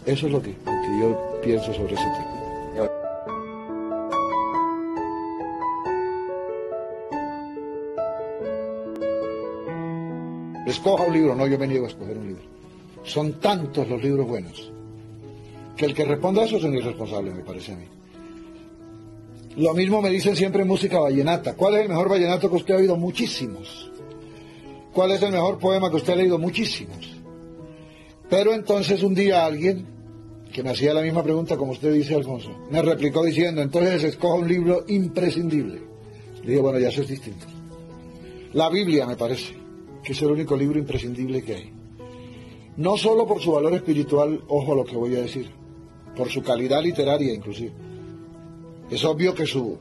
Eso es lo que yo pienso sobre ese tema. Escoja un libro, no, yo me niego a escoger un libro. Son tantos los libros buenos que el que responda a eso es un irresponsable, me parece a mí. Lo mismo me dicen siempre en música vallenata. ¿Cuál es el mejor vallenato que usted ha oído? Muchísimos. ¿Cuál es el mejor poema que usted ha leído? Muchísimos. Pero entonces un día alguien, que me hacía la misma pregunta como usted dice, Alfonso, me replicó diciendo, entonces escoja un libro imprescindible. Le dije, bueno, ya eso es distinto. La Biblia, me parece, que es el único libro imprescindible que hay. No solo por su valor espiritual, ojo a lo que voy a decir, por su calidad literaria inclusive. Es obvio que su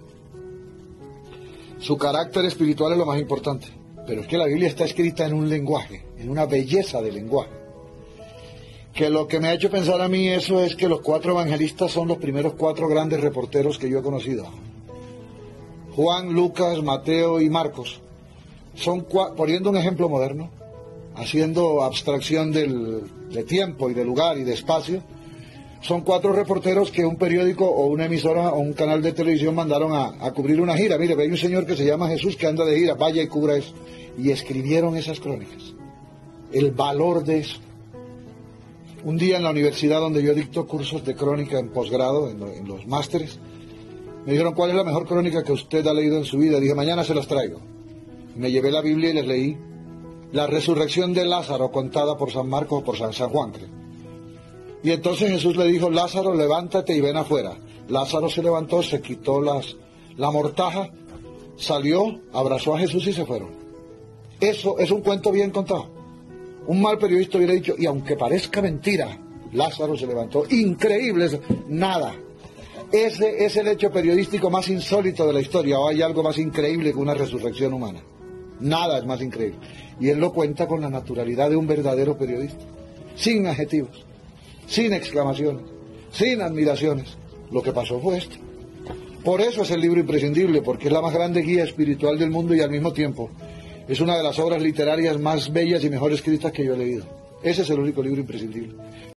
carácter espiritual es lo más importante, pero es que la Biblia está escrita en un lenguaje, en una belleza de lenguaje, que lo que me ha hecho pensar a mí eso es que los 4 evangelistas son los primeros 4 grandes reporteros que yo he conocido. Juan, Lucas, Mateo y Marcos. Son, poniendo un ejemplo moderno, haciendo abstracción de tiempo y de lugar y de espacio, son 4 reporteros que un periódico o una emisora o un canal de televisión mandaron a cubrir una gira. Mire, hay un señor que se llama Jesús que anda de gira, vaya y cubra eso. Y escribieron esas crónicas. El valor de eso. Un día en la universidad donde yo dicto cursos de crónica en posgrado, en los másteres, me dijeron, ¿cuál es la mejor crónica que usted ha leído en su vida? Dije, mañana se las traigo. Me llevé la Biblia y les leí la resurrección de Lázaro contada por San Marcos o por San Juan, creo. Y entonces Jesús le dijo, Lázaro, levántate y ven afuera. Lázaro se levantó, se quitó la mortaja, salió, abrazó a Jesús y se fueron. Eso es un cuento bien contado. Un mal periodista hubiera dicho, y aunque parezca mentira, Lázaro se levantó. Increíble eso. Nada. Ese es el hecho periodístico más insólito de la historia. ¿O hay algo más increíble que una resurrección humana? Nada es más increíble. Y él lo cuenta con la naturalidad de un verdadero periodista. Sin adjetivos, sin exclamaciones, sin admiraciones. Lo que pasó fue esto. Por eso es el libro imprescindible, porque es la más grande guía espiritual del mundo y al mismo tiempo es una de las obras literarias más bellas y mejor escritas que yo he leído. Ese es el único libro imprescindible.